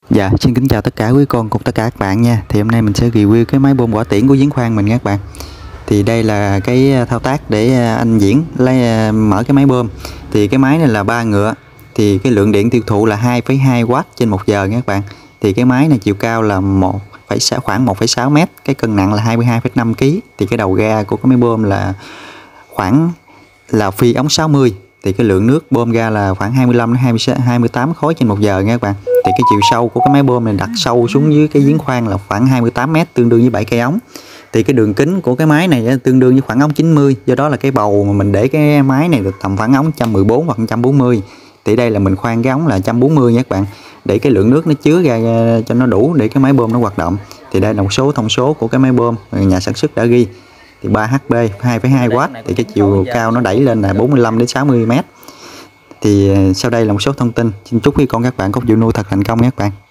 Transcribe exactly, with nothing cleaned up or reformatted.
Dạ, xin kính chào tất cả quý con cùng tất cả các bạn nha. Thì hôm nay mình sẽ review cái máy bơm quả tiễn của giếng khoan mình nha các bạn. Thì đây là cái thao tác để anh Diễn lấy mở cái máy bơm. Thì cái máy này là ba ngựa. Thì cái lượng điện tiêu thụ là hai phẩy hai oát trên một giờ nha các bạn. Thì cái máy này chiều cao là một phẩy sáu khoảng một phẩy sáu mét, cái cân nặng là hai mươi hai phẩy năm ki lô gam. Thì cái đầu ga của cái máy bơm là khoảng là phi ống sáu mươi. Thì cái lượng nước bơm ra là khoảng hai mươi lăm đến hai mươi tám khối trên một giờ nha các bạn. Thì cái chiều sâu của cái máy bơm này đặt sâu xuống dưới cái giếng khoan là khoảng hai mươi tám mét, tương đương với bảy cây ống. Thì cái đường kính của cái máy này tương đương với khoảng ống chín mươi, do đó là cái bầu mà mình để cái máy này được tầm khoảng ống một trăm mười bốn hoặc một trăm bốn mươi. Thì đây là mình khoan cái ống là một trăm bốn mươi nha các bạn, để cái lượng nước nó chứa ra cho nó đủ để cái máy bơm nó hoạt động. Thì đây là một số thông số của cái máy bơm nhà sản xuất đã ghi. Thì ba hát pê hai phẩy hai oát, thì cái chiều cao nó đẩy lên là bốn mươi lăm đến sáu mươi mét. Thì sau đây là một số thông tin. Xin chúc quý con các bạn có vụ nuôi thật thành công nhé các bạn.